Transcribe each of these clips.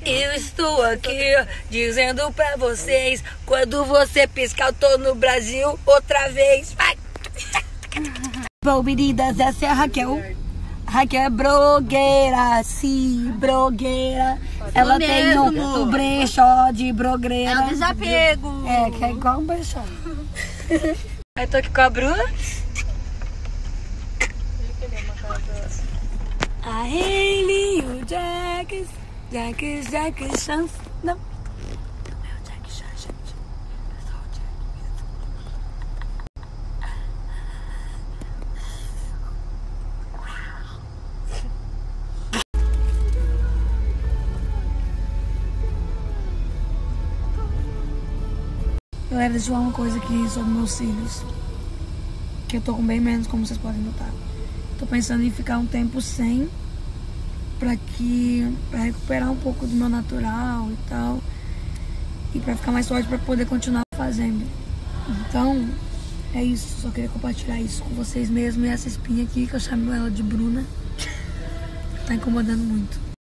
Eu estou aqui dizendo pra vocês, quando você piscar eu tô no Brasil outra vez. Vai! Bom, meninas, essa é a Raquel. Raquel é blogueira, sim, blogueira. Ela tem um brechó de blogueira. É um desapego. É, que é igual um brechó. Aí tô aqui com a Bruna. A Hailey, o Jax, chance. Não. Não é o Jack Chan, gente. É só o Jack Galera, deixa eu falar uma coisa aqui sobre meus cílios. Que eu tô com bem menos, como vocês podem notar. Tô pensando em ficar um tempo sem, pra recuperar um pouco do meu natural e tal. E pra ficar mais forte pra poder continuar fazendo. Então, é isso. Só queria compartilhar isso com vocês mesmo. E essa espinha aqui, que eu chamo ela de Bruna, tá incomodando muito.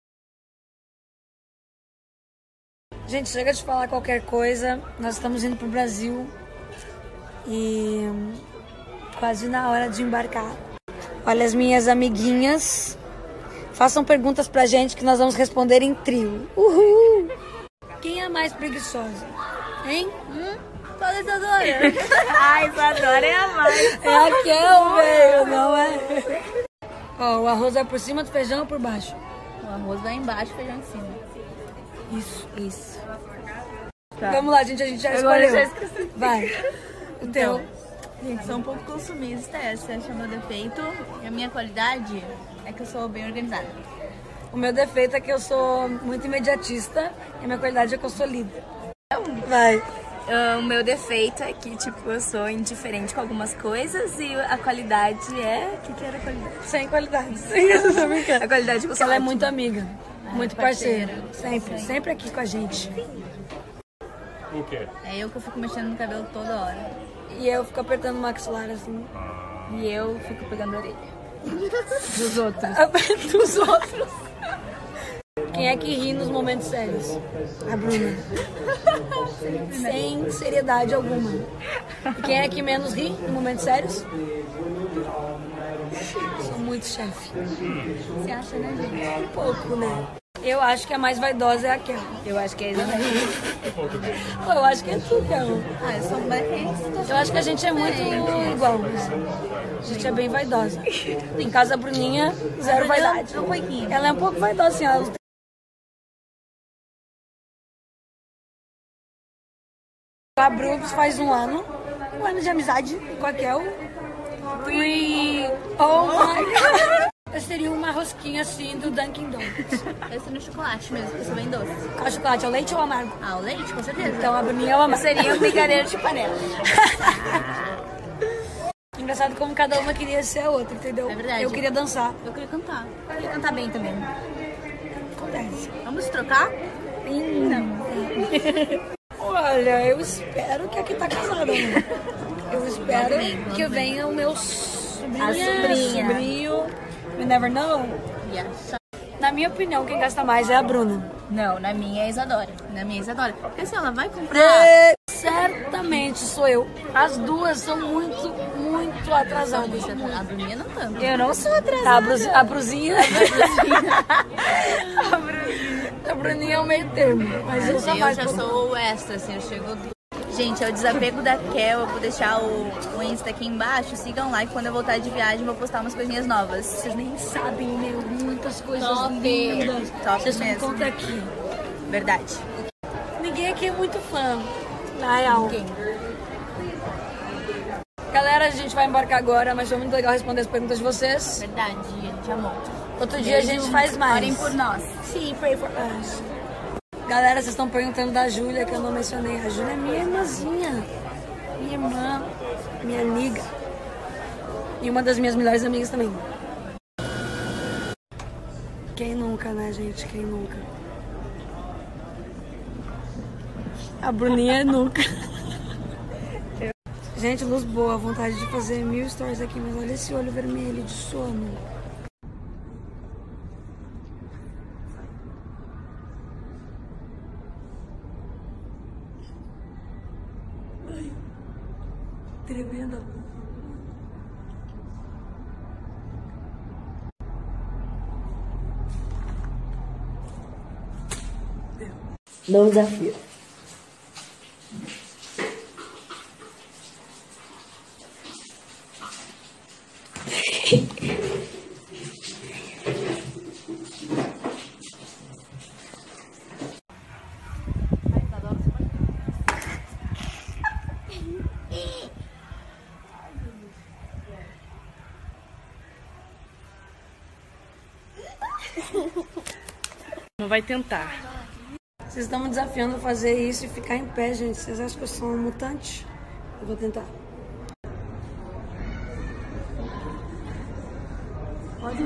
Gente, chega de falar qualquer coisa. Nós estamos indo pro Brasil. E quase na hora de embarcar. Olha as minhas amiguinhas. Façam perguntas pra gente que nós vamos responder em trio. Uhul! Quem é a mais preguiçosa? Hein? Fala, Isadora. Ai, Isadora é a mais. É a Raquel, velho, não é? Ó, o arroz vai por cima do feijão ou por baixo? O arroz vai embaixo, o feijão em cima. Isso. Tá. Vamos lá, gente, a gente já Agora escolheu. eu já esqueci. Vai. O teu. Gente, sou um pouco consumista, essa é o meu defeito. E a minha qualidade é que eu sou bem organizada. O meu defeito é que eu sou muito imediatista. E a minha qualidade é que eu sou líder. Vai. O meu defeito é que, tipo, eu sou indiferente com algumas coisas e a qualidade é... O que era a qualidade? Sem qualidade. Tô brincando. A qualidade é que eu sou Ela é ótima. muito amiga. Muito parceira. Sempre aqui com a gente. O quê? É eu que eu fico mexendo no cabelo toda hora. E eu fico apertando o maxilar assim. E eu fico pegando a orelha. Dos outros. Dos outros. Quem é que ri nos momentos sérios? A Bruna. Sem seriedade alguma. E quem é que menos ri nos momentos sérios? Sou muito chefe. Você acha, né, gente? Um pouco, né? Eu acho que a mais vaidosa é a Kel. Eu acho que é exatamente. Pô, eu acho que é tu, Kel. Ah, eu sou mais... Eu acho que a gente é muito igual. A gente é bem vaidosa. Em casa, a Bruninha, zero vaidade. Um pouquinho. Ela é um pouco vaidosa, assim. Ela... A Brooks faz um ano de amizade com a Kel. Oh my God! Eu seria uma rosquinha assim do Dunkin' Donuts. Eu sou no chocolate mesmo, porque eu sou bem doce. Qual chocolate? É o leite ou o amargo? Ah, o leite, com certeza. Então a Bruninha é o amargo. Seria um brigadeiro de panela. Engraçado como cada uma queria ser a outra, entendeu? É verdade. Eu queria dançar. Eu queria cantar. Eu queria cantar bem também. Acontece. Vamos trocar? Olha, eu espero que aqui tá casada, né? Eu espero que venha o meu sobrinho. You never know. Yes. Na minha opinião, quem gasta mais é a Bruna. Não, na minha é a Isadora. Na minha é a Isadora. Porque assim, ela vai comprar... Certamente sou eu. As duas são muito atrasadas. A Bruninha não tanto. Eu não sou atrasada. Tá, a Bruzinha. A Bruninha é o meio termo. Mas eu sou mais... já sou o extra, assim, eu chego... Gente, é o desapego da Kel. Eu vou deixar o Insta aqui embaixo. Sigam lá, que quando eu voltar de viagem vou postar umas coisinhas novas. Vocês nem sabem, meu, muitas coisas Top. lindas. Top Vocês só mesmo. encontram aqui. Verdade. Ninguém aqui é muito fã. Na real. Quem? Galera, a gente vai embarcar agora, mas foi muito legal responder as perguntas de vocês. Verdade, a gente amou. Outro dia a gente faz mais. Orem por nós. Sim, pray for us. Galera, vocês estão perguntando da Júlia, que eu não mencionei. A Júlia é minha irmãzinha. Minha irmã, minha amiga. E uma das minhas melhores amigas também. Quem nunca, né, gente? Quem nunca? A Bruninha é nunca. Gente, luz boa. Vontade de fazer 1000 stories aqui, mas olha esse olho vermelho de sono. tremenda. Novo desafio. Não vai tentar. Vocês estão me desafiando a fazer isso e ficar em pé, gente. Vocês acham que eu sou um mutante? Eu vou tentar. Pode?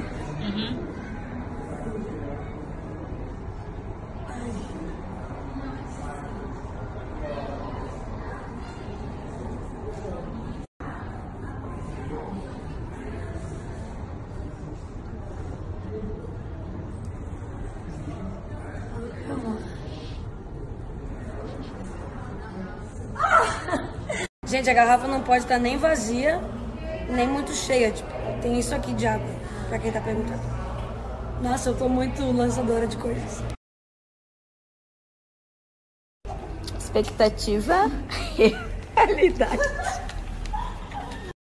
Gente, a garrafa não pode estar nem vazia, nem muito cheia. Tipo, tem isso aqui de água, pra quem tá perguntando. Nossa, eu tô muito lançadora de coisas. Expectativa. Realidade.